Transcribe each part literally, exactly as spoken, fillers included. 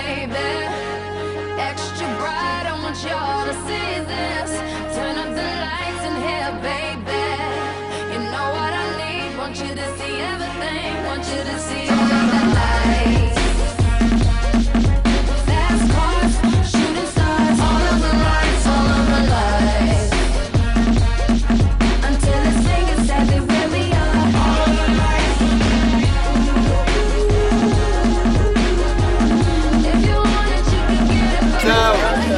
baby. Extra bright, I want y'all to see this. Turn up the lights in here, baby. You know what I need, want you to see everything. Want you to see all of the lights. Fast cars, shooting stars, all of the lights, all of the lights. Until it's saying exactly where we are. All of the lights. If you want it, you can get it. Ciao,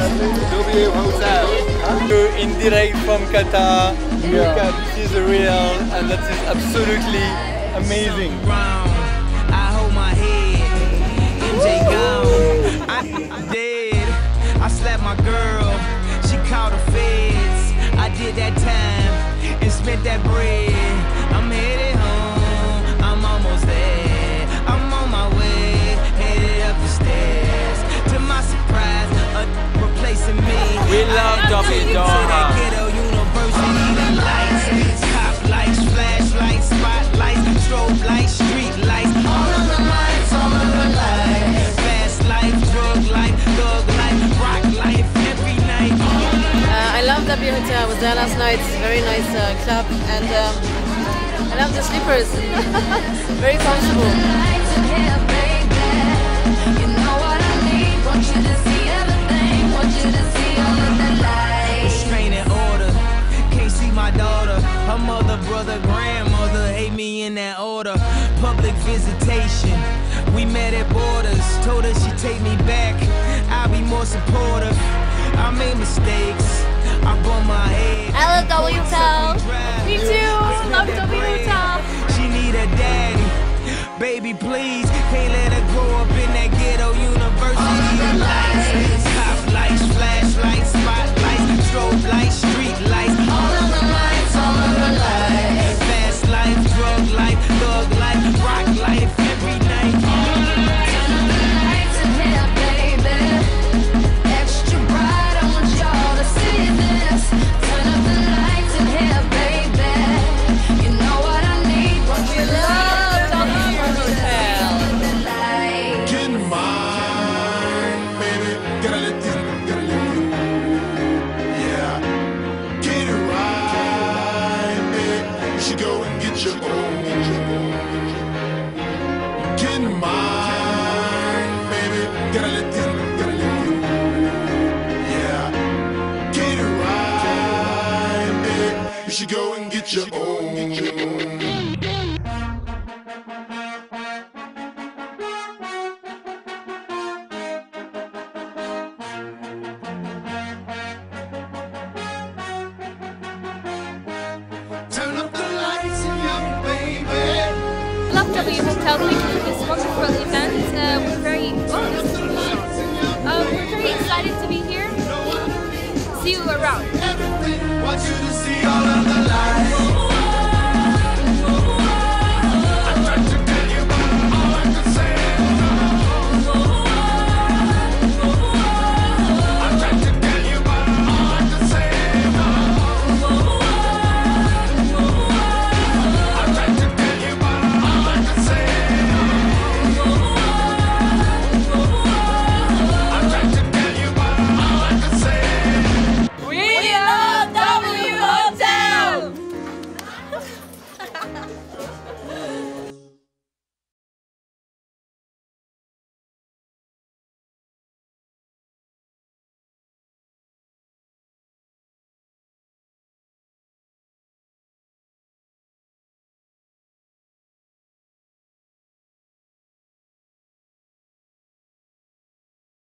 W Hotel. In direct from Qatar. Yeah. This is real, and that is absolutely amazing. I hold my head, M J gone. I dead. I slapped my girl, she called the feds. I did that time and spent that bread. I'm headed home, I'm almost there. I'm on my way, headed up the stairs. To my surprise, a replacing me. We love David Doha. Ghetto University, the lights, top lights, flashlights, spotlights, strobe lights, street lights, all of the lights, all of the lights. Fast life, drug life, thug life, rock life, every night. Uh, I love W Hotel. I was there last night. Very nice uh, club, and um, I love the sleepers. Very comfortable. Lights in here, baby. You know what I need, want you to see everything. Want you to see all of the lights. Restraining order, can't see my daughter. Her mother, brother, grandmother hate me in that order. Public visitation, we met at borders. Told her she'd take me back, I'll be more supportive. I made mistakes, I bumped my head. I love W Hotel. Me too. Love W Hotel. She need a daddy, baby please. Can't let her grow up in that ghetto university. The lights, top lights, flashlights, spotlights, strobe lights, street lights, all of the lights, all of the lights. Fast life, drug life, thug life, rock life, every night. Turn up the lights in here, baby. Extra bright, I want y'all to see this. Turn up the lights in here, baby. You know what I need, want you to see W Hotel. the lights. Get mine, baby. Gotta let this, gotta let this. Yeah. Get it right, baby. You should go and get your own. Get mine, baby. Gotta let this, gotta let this. Yeah. Get it right, baby. You should go and get your own. Turn up the lights in your baby. Love W Hotel. Thank you for this wonderful event. Uh, we're very, oh, uh, we're very excited to be here. See you around. Want you to see all of the lights.